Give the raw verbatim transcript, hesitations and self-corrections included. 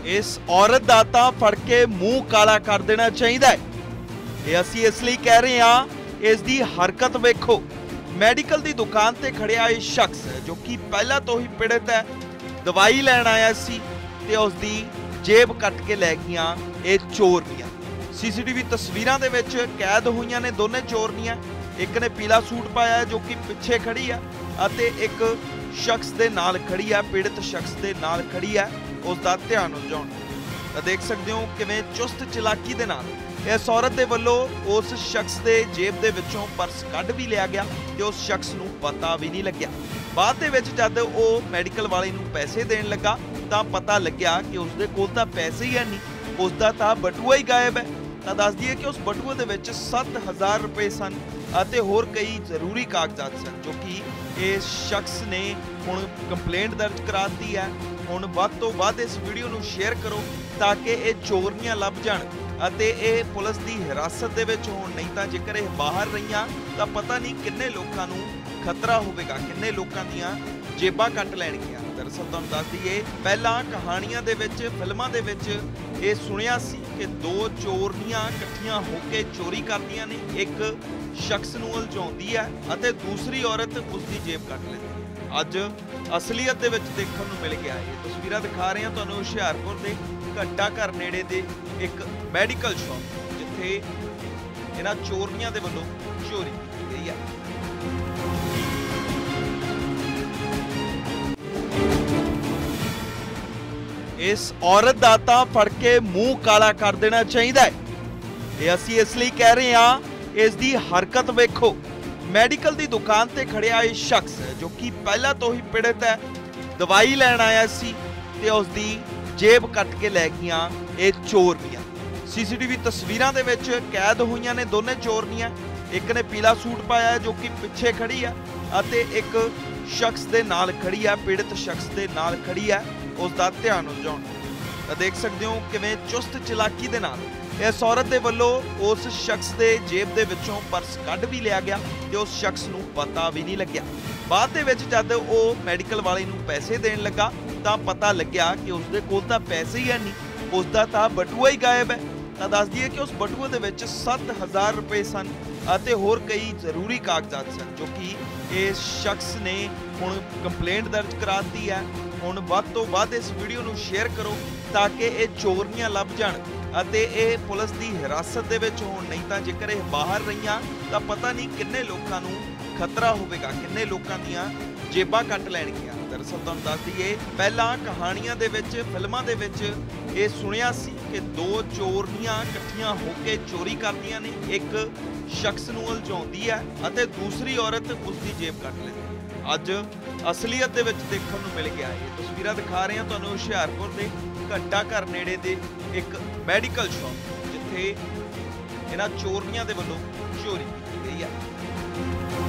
इस औरत दा तां फड़ के मूँह काला कर देना चाहिए है। ये असीं इसलिए कह रहे हैं, इस दी हरकत वेखो। मैडिकल की दुकान ते खड़िया ये शख्स जो कि पहला तो ही पीड़ित है, दवाई लैण आया सी ते उसदी जेब कट के लै गईयां ये चोरनियां। सीसीटीवी तस्वीरां दे विच कैद होईयां ने दोने चोरनियां। एक ने पीला सूट पाया जो कि पिछे खड़ी है अते एक शख्स दे नाल खड़ी है, पीड़ित शख्स दे नाल खड़ी है, उसका ध्यान उलझाउण। तां देख सकते हो किवें चुस्त चलाकी दे नाल इस औरत दे वल्लों उस शख्स दे जेब दे विचों पर्स कढ भी लिया गया ते उस शख्स नूं पता भी नहीं लग्या। बाद दे विच जद वो मैडिकल वाले नूं पैसे देण लगा तां पता लग्या कि उसदे कोल तां पैसे ही है नहीं, उसदा तां बटूआ ही गायब है। तां दस दईए कि उस बटूए दे विच सत्त हज़ार रुपए सन ਅਤੇ ਹੋਰ कई जरूरी कागजात सन जो कि इस शख्स ने हुण कंप्लेंट दर्ज करा दी है। हुण वध तो वध इस वीडियो नूं शेयर करो ताकि ये चोरनियां लभ जाण ਅਤੇ ਇਹ ਪੁਲਿਸ ਦੀ ਹਿਰਾਸਤ ਦੇ ਵਿੱਚ ਹੋਣ। ਨਹੀਂ ਤਾਂ ਜੇਕਰ ਇਹ ਬਾਹਰ ਰਹੀਆਂ ਤਾਂ ਪਤਾ ਨਹੀਂ ਕਿੰਨੇ ਲੋਕਾਂ ਨੂੰ ਖਤਰਾ ਹੋਵੇਗਾ, ਕਿੰਨੇ ਲੋਕਾਂ ਦੀਆਂ ਜੇਬਾਂ ਕੱਟ ਲੈਣਗੀਆਂ। ਦਰਅਸਲ ਤੁਹਾਨੂੰ ਦੱਸ ਦਈਏ ਪਹਿਲਾਂ ਕਹਾਣੀਆਂ ਦੇ ਵਿੱਚ, ਫਿਲਮਾਂ ਦੇ ਵਿੱਚ ਇਹ ਸੁਣਿਆ ਸੀ ਕਿ ਦੋ ਚੋਰਨੀਆਂ ਇਕੱਠੀਆਂ ਹੋ ਕੇ ਚੋਰੀ ਕਰਦੀਆਂ ਨੇ, ਇੱਕ ਸ਼ਖਸ ਨੂੰ ਉਲਝਾਉਂਦੀ ਹੈ ਅਤੇ ਦੂਸਰੀ ਔਰਤ ਉਸ ਦੀ ਜੇਬ ਕੱਟ ਲੈਂਦੀ ਹੈ। ਅੱਜ ਅਸਲੀਅਤ ਦੇ ਵਿੱਚ ਦੇਖਣ ਨੂੰ ਮਿਲ ਗਿਆ। ਇਹ ਤਸਵੀਰਾਂ ਦਿਖਾ ਰਹੇ ਹਾਂ ਤੁਹਾਨੂੰ ਹੁਸ਼ਿਆਰਪੁਰ ਦੇ ਘੰਟਾ ਘਰ ਨੇੜੇ ਦੇ एक मैडिकल शॉप जिथे इन्हां चोरनियां दे वल्लों चोरी की गई है। इस औरत दा तां फड़ के मूँह काला कर देना चाहिए है। ये असीं इसलिए कह रहे हैं, इस दी हरकत वेखो। मैडिकल की दुकान ते खड़िया ये शख्स जो कि पहला तो ही पीड़ित है, दवाई लैण आया सी ते उसदी जेब कट के लै गईयां ये चोरनियां। सीसीटीवी तस्वीरां दे विच कैद होईयां ने दोने चोरनियां। एक ने पीला सूट पाया जो कि पिछे खड़ी है अते एक शख्स दे नाल खड़ी है, पीड़ित शख्स दे नाल खड़ी है, उसका ध्यान उलझाउण। तां देख सकते हो किवें चुस्त चलाकी दे नाल इस औरत दे वल्लों उस शख्स दे जेब दे विचों पर्स कढ भी लिया गया ते उस शख्स नूं पता भी नहीं लग्या। बाद दे विच जद वो मैडिकल वाले नूं पैसे देण लगा तां पता लग्या कि उसदे कोल तां पैसे ही है नहीं, उसदा तां बटूआ ही गायब है। तां दस दईए कि उस बटूए दे विच सत्त हज़ार रुपए सन ਅਤੇ ਹੋਰ कई जरूरी कागजात सन जो कि इस शख्स ने हुण कंप्लेंट दर्ज करा दी है। हुण वध तो वध इस वीडियो नूं शेयर करो ताकि ये चोरनियां लभ जाण ਅਤੇ ਇਹ ਪੁਲਿਸ ਦੀ ਹਿਰਾਸਤ ਦੇ ਵਿੱਚ ਹੋਣ। ਨਹੀਂ ਤਾਂ ਜੇਕਰ ਇਹ ਬਾਹਰ ਰਹੀਆਂ ਤਾਂ ਪਤਾ ਨਹੀਂ ਕਿੰਨੇ ਲੋਕਾਂ ਨੂੰ ਖਤਰਾ ਹੋਵੇਗਾ, ਕਿੰਨੇ ਲੋਕਾਂ ਦੀਆਂ ਜੇਬਾਂ ਕੱਟ ਲੈਣਗੀਆਂ। ਦਰਅਸਲ ਤੁਹਾਨੂੰ ਦੱਸ ਦਈਏ ਪਹਿਲਾਂ ਕਹਾਣੀਆਂ ਦੇ ਵਿੱਚ, ਫਿਲਮਾਂ ਦੇ ਵਿੱਚ ਇਹ ਸੁਣਿਆ ਸੀ ਕਿ ਦੋ ਚੋਰਨੀਆਂ ਇਕੱਠੀਆਂ ਹੋ ਕੇ ਚੋਰੀ ਕਰਦੀਆਂ ਨੇ, ਇੱਕ ਸ਼ਖਸ ਨੂੰ ਉਲਝਾਉਂਦੀ ਹੈ ਅਤੇ ਦੂਸਰੀ ਔਰਤ ਉਸ ਦੀ ਜੇਬ ਕੱਟ ਲੈਂਦੀ ਹੈ। ਅੱਜ ਅਸਲੀਅਤ ਦੇ ਵਿੱਚ ਦੇਖਣ ਨੂੰ ਮਿਲ ਗਿਆ। ਇਹ ਤਸਵੀਰਾਂ ਦਿਖਾ ਰਹੇ ਹਾਂ ਤੁਹਾਨੂੰ ਹੁਸ਼ਿਆਰਪੁਰ ਦੇ ਘੰਟਾ ਘਰ ਨੇੜੇ ਦੇ ਇੱਕ ਮੈਡੀਕਲ ਸ਼ਾਪ ਜਿੱਥੇ ਇਹਨਾਂ ਚੋਰਨੀਆਂ ਦੇ ਵੱਲੋਂ ਚੋਰੀ ਕੀਤੀ ਗਈ ਹੈ।